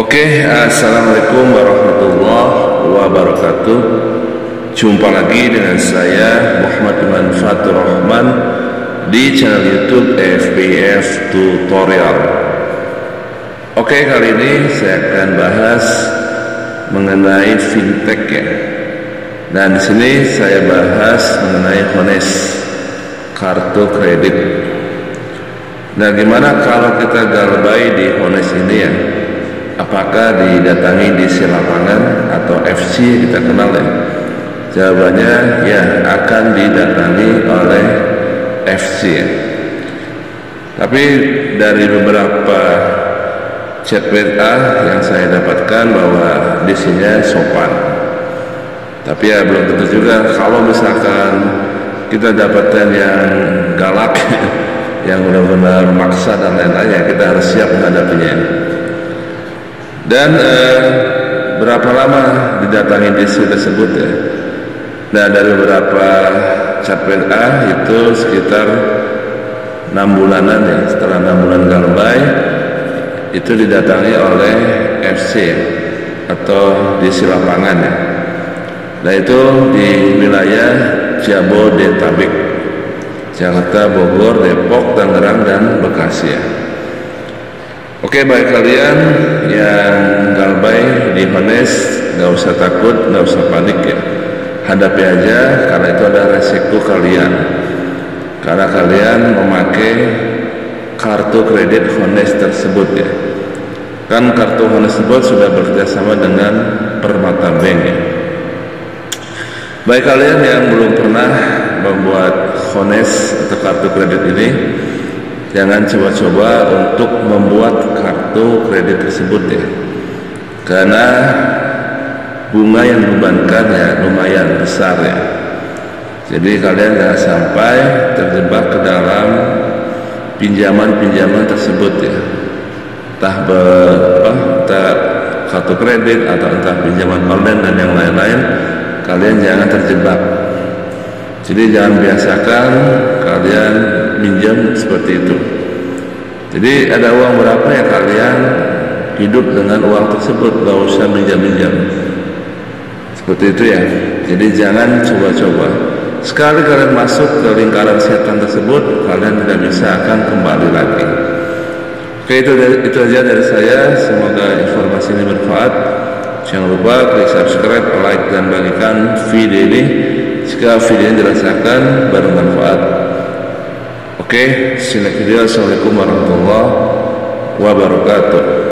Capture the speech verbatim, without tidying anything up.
Oke, assalamualaikum warahmatullahi wabarakatuh. Jumpa lagi dengan saya Muhammad Iman Fatur Rahman di channel YouTube F B F Tutorial. Oke, kali ini saya akan bahas mengenai fintech ya. Dan di sini saya bahas mengenai Honest, kartu kredit. Nah, gimana kalau kita galbay di Honest ini ya? Apakah didatangi di si lapangan atau F C kita kenal ya? Jawabannya ya, akan didatangi oleh F C ya. Tapi dari beberapa chat W A yang saya dapatkan bahwa disinya sopan. Tapi ya belum tentu juga kalau misalkan kita dapatkan yang galak, yang benar-benar maksa dan lain-lain, ya kita harus siap menghadapinya. Dan eh, berapa lama didatangi desa tersebut ya? Nah, dari beberapa chat W A itu sekitar enam bulanan ya. Setelah enam bulan galbay itu didatangi oleh F C ya, atau di si lapangan ya. Nah, itu di wilayah Jabodetabek, Jakarta, Bogor, Depok, Tangerang, dan Bekasi ya. Oke, baik kalian yang galbay di Honest, nggak usah takut, nggak usah panik ya. Hadapi aja, karena itu ada resiko kalian. Karena kalian memakai kartu kredit Honest tersebut ya. Kan kartu Honest tersebut sudah bekerjasama dengan Permata Bank ya. Baik kalian yang belum pernah membuat Honest atau kartu kredit ini, jangan coba-coba untuk membuat kartu kredit tersebut ya, karena bunga yang dibebankan ya lumayan besar ya. Jadi kalian jangan sampai terjebak ke dalam pinjaman-pinjaman tersebut ya, entah ber, apa, entah kartu kredit atau entah pinjaman online dan yang lain-lain. Kalian jangan terjebak. Jadi jangan biasakan kalian minjam seperti itu. Jadi ada uang berapa ya, kalian hidup dengan uang tersebut, gak usah minjam-minjam seperti itu ya. Jadi jangan coba-coba. Sekali kalian masuk ke lingkaran setan tersebut, kalian tidak bisa akan kembali lagi. Oke, itu itu aja dari saya. Semoga informasi ini bermanfaat. Jangan lupa klik subscribe, like, dan bagikan video ini jika video yang dirasakan bermanfaat. Oke, see you next video. Assalamualaikum warahmatullahi wabarakatuh.